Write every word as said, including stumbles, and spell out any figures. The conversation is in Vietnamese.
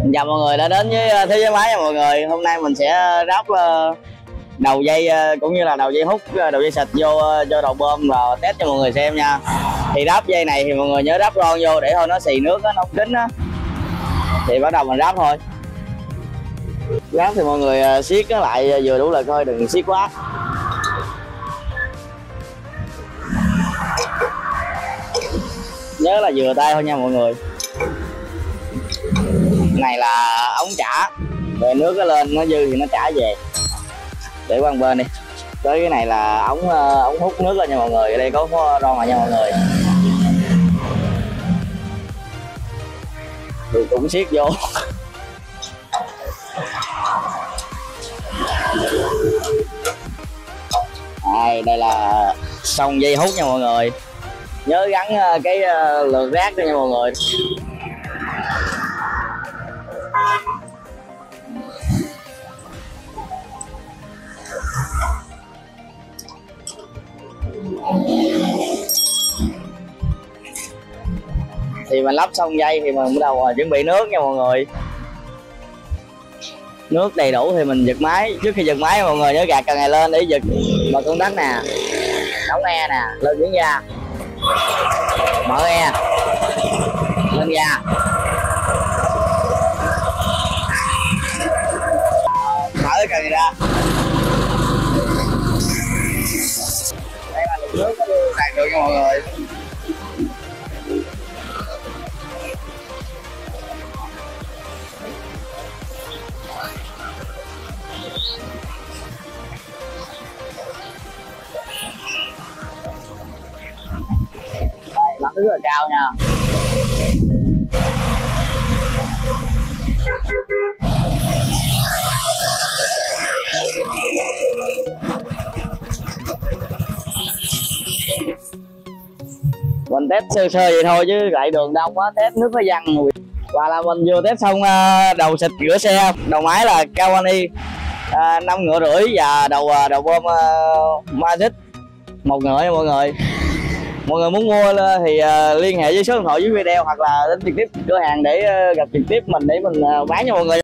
Chào mọi người đã đến với Thế Giới Máy nha mọi người. Hôm nay mình sẽ ráp đầu dây cũng như là đầu dây hút, đầu dây xịt vô cho đầu bơm và test cho mọi người xem nha. Thì ráp dây này thì mọi người nhớ ráp ron vô để thôi nó xì nước á, nó không kín á. Thì bắt đầu mình ráp thôi. Ráp thì mọi người siết nó lại vừa đủ lực thôi, đừng siết quá. Nhớ là vừa tay thôi nha mọi người. Này là ống trả, rồi nước nó lên nó dư thì nó trả về. Để qua một bên đi. Tới cái này là ống ống hút nước lên nha mọi người. Ở đây có ron lại nha mọi người. Thì cũng siết vô. Đây, đây là xong dây hút nha mọi người. Nhớ gắn cái lượt rác đó nha mọi người. Thì mình lắp xong dây thì mình bắt đầu chuẩn bị nước nha mọi người. Nước đầy đủ thì mình giật máy. Trước khi giật máy mọi người nhớ gạt cần này lên để giật bật công tắc nè, đóng e nè, lên chuyển ga, mở e, lên ga, mở cái cần này ra. Đây là lượng nước nó đưa đạt được nha mọi người. Lắp rất là cao nha. Mình test sơ sơ vậy thôi chứ lại đường đông quá, test nước nó văng. Và là mình vừa test xong đầu xịt rửa xe, đầu máy là Kawani năm ngựa rưỡi và đầu đầu bơm Magic một ngựa nha mọi người. Mọi người muốn mua thì uh, liên hệ với số điện thoại dưới video hoặc là đến trực tiếp cửa hàng để uh, gặp trực tiếp mình để mình uh, bán cho mọi người.